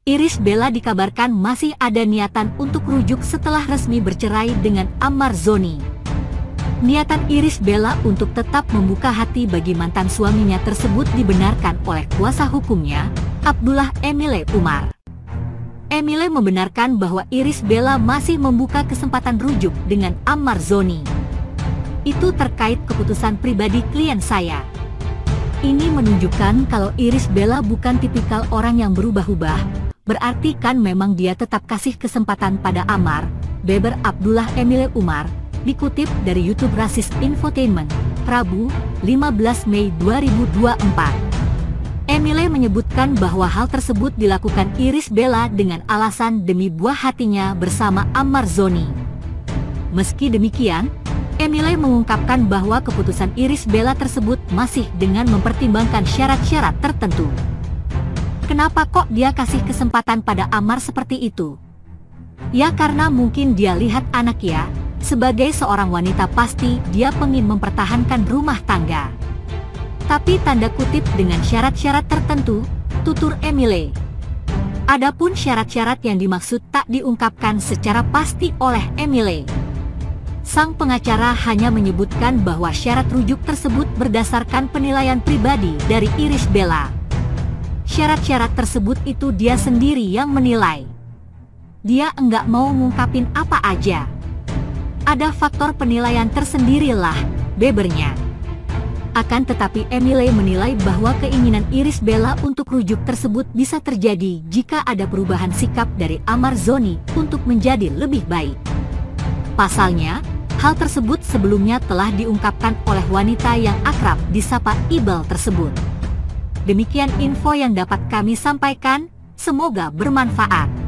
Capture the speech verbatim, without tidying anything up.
Irish Bella dikabarkan masih ada niatan untuk rujuk setelah resmi bercerai dengan Ammar Zoni. Niatan Irish Bella untuk tetap membuka hati bagi mantan suaminya tersebut dibenarkan oleh kuasa hukumnya, Abdullah Emile Umar. Emile membenarkan bahwa Irish Bella masih membuka kesempatan rujuk dengan Ammar Zoni. Itu terkait keputusan pribadi klien saya. Ini menunjukkan kalau Irish Bella bukan tipikal orang yang berubah-ubah, berarti kan memang dia tetap kasih kesempatan pada Ammar, beber Abdullah Emile Umar, dikutip dari YouTube Rasis Infotainment, Rabu, lima belas Mei dua ribu dua puluh empat. Emile menyebutkan bahwa hal tersebut dilakukan Irish Bella dengan alasan demi buah hatinya bersama Ammar Zoni. Meski demikian, Emile mengungkapkan bahwa keputusan Irish Bella tersebut masih dengan mempertimbangkan syarat-syarat tertentu. Kenapa kok dia kasih kesempatan pada Ammar seperti itu? Ya karena mungkin dia lihat anak ya. Sebagai seorang wanita pasti dia pengen mempertahankan rumah tangga. Tapi tanda kutip dengan syarat-syarat tertentu, tutur Emile. Adapun syarat-syarat yang dimaksud tak diungkapkan secara pasti oleh Emile. Sang pengacara hanya menyebutkan bahwa syarat rujuk tersebut berdasarkan penilaian pribadi dari Irish Bella. Syarat-syarat tersebut itu dia sendiri yang menilai. Dia enggak mau ngungkapin apa aja. Ada faktor penilaian tersendirilah, bebernya. Akan tetapi Emile menilai bahwa keinginan Irish Bella untuk rujuk tersebut bisa terjadi jika ada perubahan sikap dari Ammar Zoni untuk menjadi lebih baik. Pasalnya, hal tersebut sebelumnya telah diungkapkan oleh wanita yang akrab disapa Ibel tersebut. Demikian info yang dapat kami sampaikan, semoga bermanfaat.